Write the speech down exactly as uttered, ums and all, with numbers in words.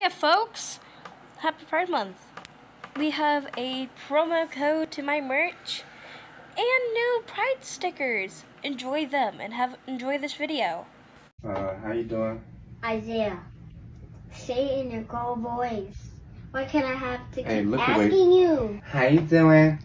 Hey folks, happy Pride Month. We have a promo code to my merch and new Pride stickers. Enjoy them and have enjoy this video. Uh, how you doing? Isaiah, say it in your girl voice. What can I have to Hey, keep look asking away. you? How you doing?